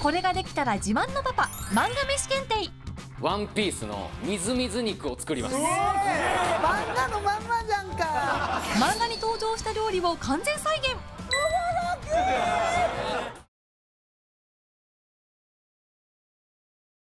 これができたら自慢のパパ漫画飯検定。 ワンピースのみずみず肉を作ります。 漫画のまんまじゃんか。 漫画に登場した料理を完全再現。